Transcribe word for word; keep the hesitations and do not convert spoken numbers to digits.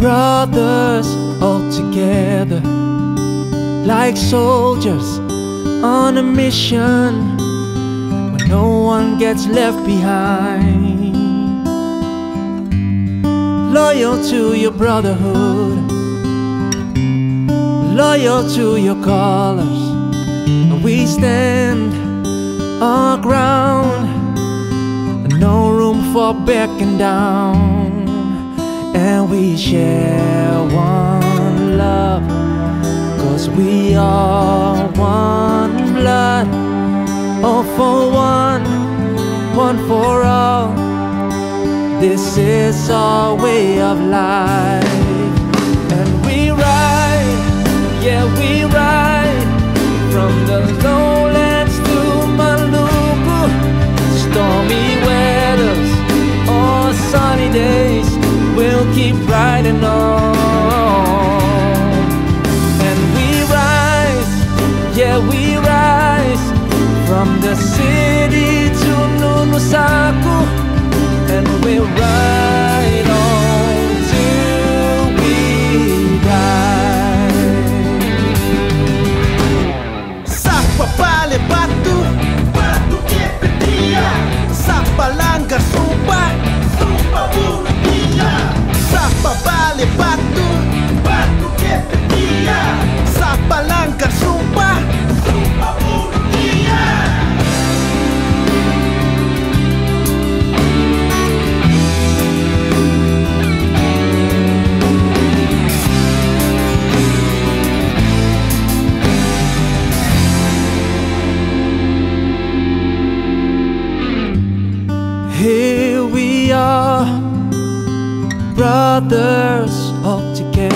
brothers all together, like soldiers on a mission, where no one gets left behind. Loyal to your brotherhood, loyal to your colors, and we stand our ground, no room for backing down. And we share one love, 'cause we are one blood. All for one, one for all. This is our way of life. And we ride, yeah we ride, from the lowlands to Maluku. Stormy weathers or sunny days, we'll keep riding on. And we rise, yeah we rise, from the city to Nunusaku. And we'll ride on till we die. Sa Papale Batu, Batu que pedía. Sa Palanga Supa, Supa Burundía. Sa Papale Batu, Batu que pedía. Sa Palanga Supa, Supa Burundía. Here we are, brothers all together.